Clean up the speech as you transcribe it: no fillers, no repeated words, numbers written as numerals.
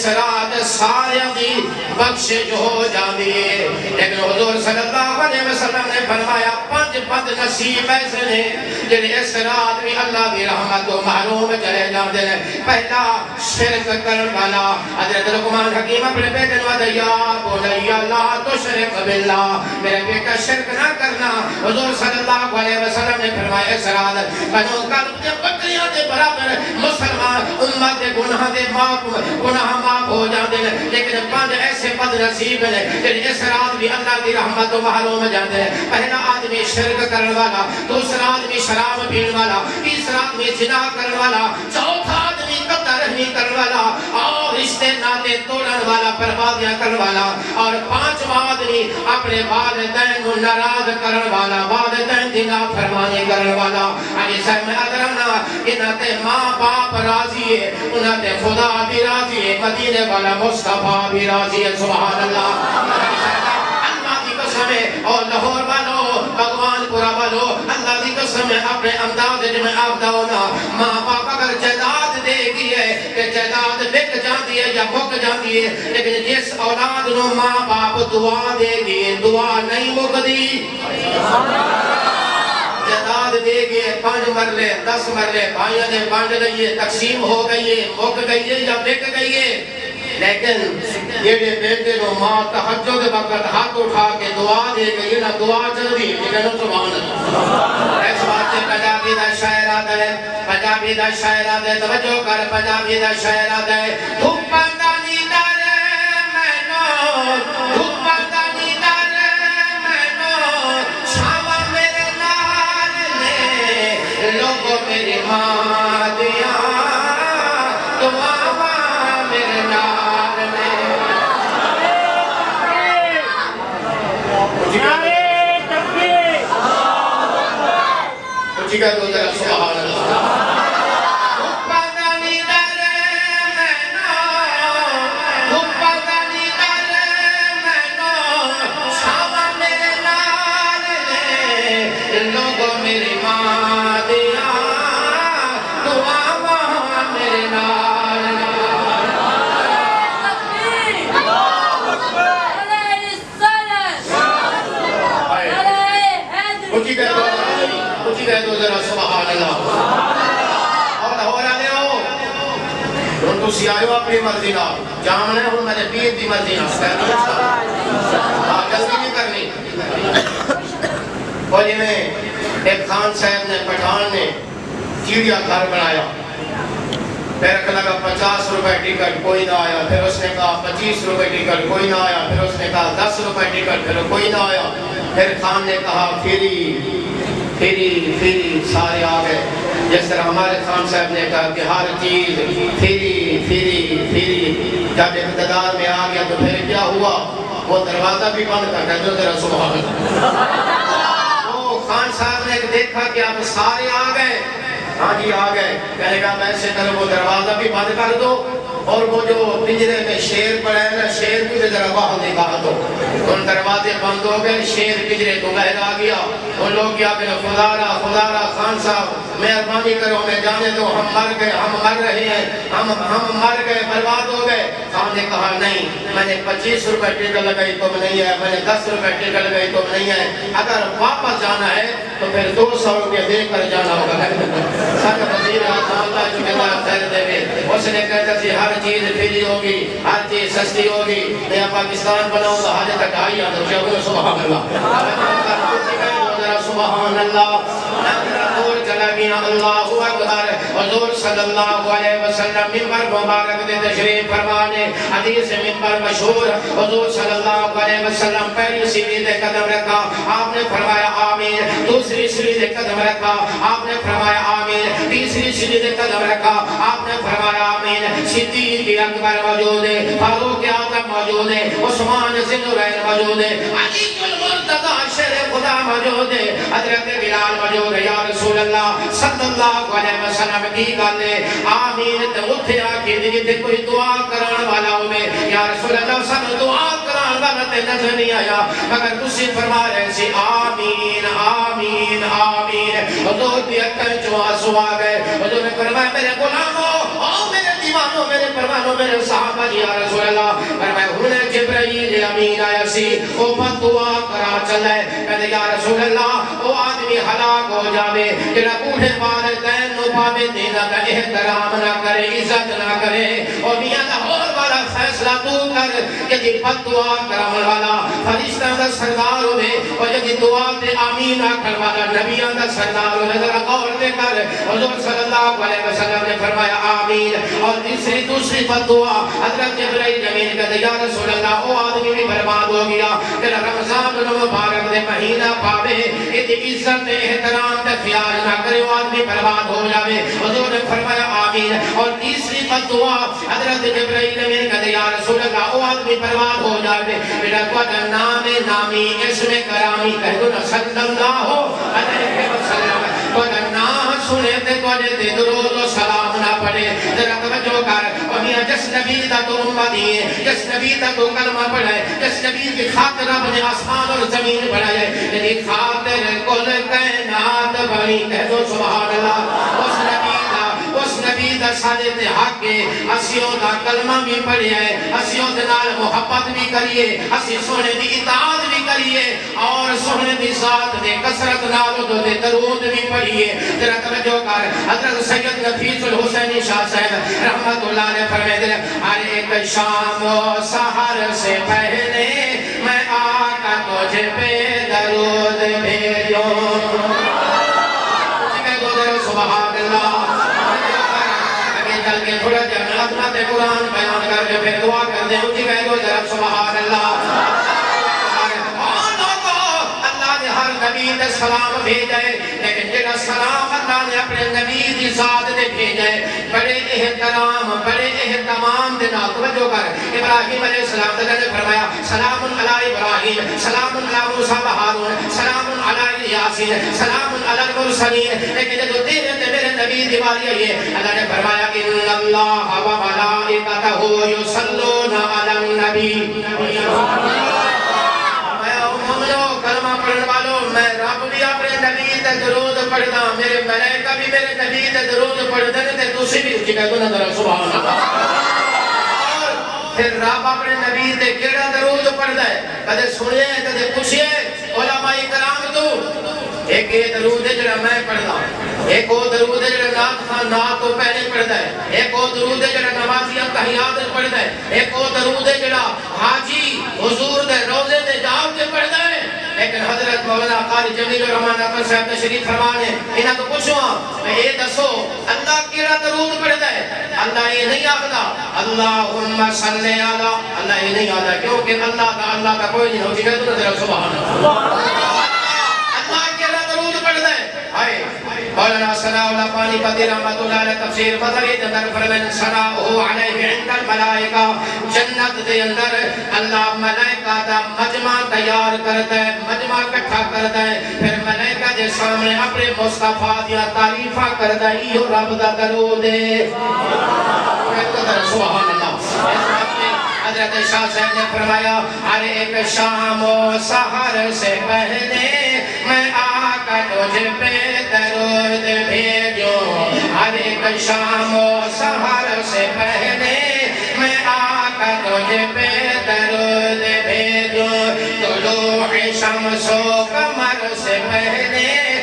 سرات سارے دی بخش جو ہو جاندی ہے لیکن حضور صلی اللہ علیہ وسلم نے فرمایا 5 بد نصیب ایسے نے جنہیں اس رات بھی اللہ دی رحمت و محروم چلے جاندے ہیں پہلا شرک کرن والا حضرت لقمان حکیم اپنے بیٹے نے وعدہ یا بنیا لا تشرک باللہ میرے بیٹا شرک نہ کرنا حضور صلی اللہ علیہ وسلم نے فرمایا اس رات بنو قلب کے بکریاں دے برابر مسلمان امت دے گناہ معاف ہو جاندے ہیں لیکن 5 ایسے بد نصیب ہیں جنہیں اس رات بھی اللہ کی رحمت و محروم جاندے ہیں پہلا آدمی شرک کرن والا دوسرا آدمی شراب پین والا تیسرا آدمی زنا کرن والا چوتھا آدمی قطع رحمی کرن والا اور رشتے ناتے توڑن والا بربادیاں کرن والا اور 5واں آدمی اپنے والدین کو ناراض کرن والا والدین دی نافرمانی کرن والا علی صاحب میں ادرنا انہاں تے ماں باپ راضی ہے انہاں تے خدا بھی راضی ہے مدینے والا مصطفیٰ بھی راضی ہے سبحان اللہ اللہ کی قسم ہے اور لاہور والو بھگوان پورا والو اللہ کی قسم ہے اپنے انداز میں آپ داؤنا ماں باپ اگر جائیداد دے گی ہے کہ جائیداد بک جاتی ہے یا مک جاتی ہے لیکن جس اولاد نو ماں باپ دعا دے گی دعا نہیں مکدی جائیداد دے گئے 5 مرلے 10 مرلے بھائیوں نے بانٹ لئیے تقسیم ہو گئی ہے مک گئی ہے یا بک گئی ہے لیکن یہ بیٹے نو ماں تہجد وقت ہاتھ اٹھا کے دعا دے گئی نا دعا چل دی لیکن سبحان اللہ اس بات سے پنجابی دا شاعر آتا ہے پنجابی دا شاعر آتا ہے توجہ کر پنجابی دا شاعر آتا ہے دھوپندانی دارے مینو دھوپندانی دارے مینو شاما میرے نال نے لوگوں میری ماں دیا دعا میرے نال نے کچھ کہہ دو ذرا سبحان اللہ دھوپندانی دارے مینو دھوپندانی دارے مینو شاما میرے نال نے لوگوں میری ماں دیا دعا میرے نال نے کچھ کہہ دو ذرا سبحان اللہ اور لاہور آنے ہو ان کو سیاہو اپنی مرضی نہ جامنے ہوں میں نے پیر دی مرضی نہ جلدی نہیں کرنی اور جی میں ایک خان صاحب نے پٹھان نے چیڑیا گھر بنایا پھر لگا 50 روپے ٹکٹ کوئی نہ آیا پھر اس نے کہا 25 روپے ٹکٹ کوئی نہ آیا پھر اس نے کہا 10 روپے ٹکٹ پھر کوئی نہ آیا پھر خان نے کہا پھیری سارے آ گئے جس طرح ہمارے خان صاحب نے کہا کہ ہر چیز پھیری جب اقتدار میں آ گیا تو پھر کیا ہوا وہ دروازہ بھی بند کر دیا ذرا سبحان اللہ وہ خان صاحب نے دیکھا کہ اب سارے آ گئے ہاں جی آ گئے کہنے گا میں سے کرو وہ دروازہ بھی بند کر دو اور وہ جو پنجرے میں شیر پڑا ہے نا شیر بھی ذرا باہر نکال دو ان دروازے بند ہو گئے شیر پنجرے تو باہر آ گیا ان لوگ کیا کہ خدا را خان صاحب مہربانی کرو ہمیں جانے دو ہم مر گئے ہم مر رہے ہیں ہم مر گئے برباد ہو گئے خان نے کہا نہیں میں نے 25 روپے ٹکٹ لگائی تم نہیں ہے میں نے 10 روپے ٹکٹ لگائی تم نہیں ہے اگر واپس جانا ہے تو پھر 200 روپے دے کر جانا ہوگا سر وزیر اللہ جمعہ خیر دے اس نے کہتا تھی ہر چیز فری ہوگی ہر چیز سستی ہوگی میں پاکستان بناؤں گا حاجت تک آئی آدھو سبحان اللہ سبحان اللہ نور چلا گیا اللہ اکبر حضور صلی اللہ علیہ وسلم منبر مبارک دے تشریف فرمانے حدیث منبر مشہور حضور صلی اللہ علیہ وسلم پہلی سیڑھی دے قدم رکھا آپ نے فرمایا آمین دوسری سیڑھی دے قدم رکھا آپ نے فرمایا آمین تیسری سیڑھی دے قدم رکھا آپ نے فرمایا آمین صدیق اکبر موجود ہے فاروق اعظم موجود ہے عثمان ذی النورین موجود ہے علی المرتضی شیر خدا موجود ہے حضرت بلال موجود ہے یا رسول اللہ صلی اللہ علیہ وسلم کی گالے آمین تے اٹھے آکے دیتے کوئی دعا کران والا ہوئے یا رسول اللہ سب دعا کران والا تے نظر نہیں آیا مگر تسی فرما رہے سی آمین آمین آمین حضور دی اکر جو آسو آ گئے حضور نے فرمایا میرے غلاموں او میرے دیوانوں سنو میرے پروانوں میرے صحابہ یا رسول اللہ فرمایا انہیں جبرائیل امین آیا سی وہ فتوا کرا چلے کہتے یا رسول اللہ وہ آدمی ہلاک ہو جاوے جڑا بوڑھے والدین نو پاوے دینا کا احترام نہ کرے عزت نہ کرے اور میاں لاہور والا فیصلہ تو کر کہ دی فتوا کرام والا فرشتہ دا سردار ہوئے اور جدی دعا تے آمین آکھن والا نبیان دا سردار ہوئے ذرا غور دے کر حضور صلی اللہ علیہ وسلم نے فرمایا آمین اور دوسری فتوا حضرت جبرائیل امین کہتے یا رسول اللہ وہ آدمی بھی برباد ہو گیا کہ رمضان مبارک دے مہینہ پاوے اتنی عزت احترام تے خیال نہ کرے وہ آدمی برباد ہو جاوے حضور نے فرمایا آمین اور تیسری فتوا حضرت جبرائیل امین کہتے یا رسول اللہ وہ آدمی برباد ہو جاوے میرا تو نام نامی اسم کرامی کہہ دو نا صلی اللہ علیہ وسلم تو نام سنے تے تو تے درود و سلام نہ پڑھے ذرا توجہ کر اور میاں جس نبی دا تو امت دیے جس نبی دا تو کلمہ پڑھے جس نبی کی خاطر رب نے آسمان اور زمین بنائے یعنی خاطر کل کائنات بنی کہہ دو سبحان اللہ اس نبی دا صادق حق کے اسیوں دا کلمہ بھی پڑھے اسیوں دے نال محبت بھی کریے اسی سونے دی اطاعت بھی کریے اور سونے دی ذات دے کثرت نال دے درود بھی پڑھیے ذرا توجہ کر حضرت سید نفیس الحسینی شاہ صاحب رحمت اللہ علیہ فرماتے ہیں ہر ایک شام و سحر سے پہلے میں آقا تجھے پہ درود بھیجوں سبحان اللہ چل کے تھوڑا جہاں عظمت قرآن بیان کر کے پھر دعا کر دیں اٹھی گئے تو ذرا سبحان اللہ ہر نبی دے سلام بھیجے لیکن جڑا سلام اللہ نے اپنے نبی دی ذات دے بھیجے بڑے احترام بڑے اہتمام دے نال توجہ کر ابراہیم علیہ السلام نے فرمایا سلام علی ابراہیم سلام علی موسیٰ و ہارون سلام علی یاسین سلام علی المرسلین لیکن جو تیرے تے میرے نبی دی باری آئی ہے اللہ نے فرمایا ان اللہ و ملائکتہ یصلون علی النبی کلمہ پڑھنے والوں میں رب بھی اپنے نبی تے درود پڑھدا میرے ملائکہ بھی میرے نبی تے درود پڑھدے تے تسی بھی اٹھ کے تو نظر سبحان اللہ اور پھر رب اپنے نبی تے کیڑا درود پڑھدا ہے کدے سنیے کدے پوچھئے علماء کرام تو ایک یہ درود ہے جڑا میں پڑھدا ایک وہ درود ہے جڑا نعت خان نعت تو پہلے پڑھدا ہے ایک وہ درود ہے جڑا نمازی تحیات پڑھدا ہے ایک وہ درود ہے جڑا حاجی حضور دے روزے تے جا کے پڑھدا ہے لیکن حضرت مولانا قاری جمیل الرحمن اکبر صاحب تشریف فرمانے انہاں تو پوچھو میں یہ دسو اللہ کیڑا درود پڑھدا ہے اللہ یہ نہیں آخدا اللہم صلی علی اللہ یہ نہیں آخدا کیونکہ اللہ کا کوئی نہیں ہوتی ہے تو نظر سبحان اللہ اللہ کیڑا درود پڑھدا ہے مولانا ثناء اللہ پانی پتی رحمت اللہ علیہ تفسیر مدری دے اندر فرمائے ثناء علیہ عند الملائکہ جنت دے اندر اللہ ملائکہ دا مجمع تیار کرتا ہے مجمع اکٹھا کرتا ہے پھر ملائکہ دے سامنے اپنے مصطفیٰ دیا تعریفہ کرتا ہے یہ رب دا درود ہے سبحان اللہ حضرت شاہ صاحب نے فرمایا ہر ایک شام و سحر سے پہلے میں آقا تجھے پہ درود بھیجوں ہر ایک شام و سحر سے پہلے میں آقا تجھے پہ درود بھیجوں طلوع شمس و قمر سے پہلے